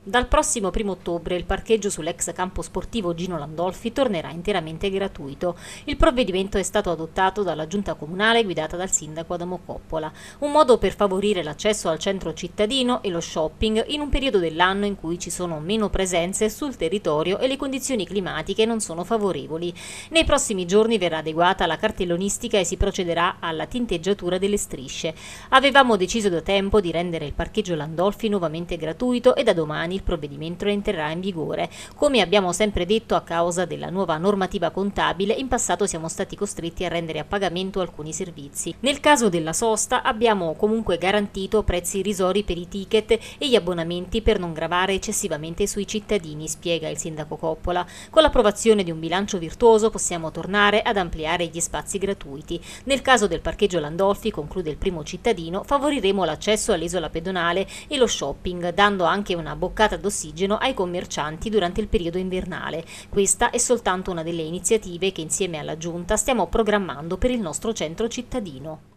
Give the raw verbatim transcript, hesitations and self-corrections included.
Dal prossimo primo ottobre il parcheggio sull'ex campo sportivo Gino Landolfi tornerà interamente gratuito. Il provvedimento è stato adottato dalla giunta comunale guidata dal sindaco Adamo Coppola, un modo per favorire l'accesso al centro cittadino e lo shopping in un periodo dell'anno in cui ci sono meno presenze sul territorio e le condizioni climatiche non sono favorevoli. Nei prossimi giorni verrà adeguata la cartellonistica e si procederà alla tinteggiatura delle strisce. Avevamo deciso da tempo di rendere il parcheggio Landolfi nuovamente gratuito e da domani il provvedimento entrerà in vigore. Come abbiamo sempre detto, a causa della nuova normativa contabile, in passato siamo stati costretti a rendere a pagamento alcuni servizi. Nel caso della sosta abbiamo comunque garantito prezzi irrisori per i ticket e gli abbonamenti per non gravare eccessivamente sui cittadini, spiega il sindaco Coppola. Con l'approvazione di un bilancio virtuoso possiamo tornare ad ampliare gli spazi gratuiti. Nel caso del parcheggio Landolfi, conclude il primo cittadino, favoriremo l'accesso all'isola pedonale e lo shopping, dando anche una boccata d'ossigeno ai commercianti durante il periodo invernale. Questa è soltanto una delle iniziative che insieme alla Giunta stiamo programmando per il nostro centro cittadino.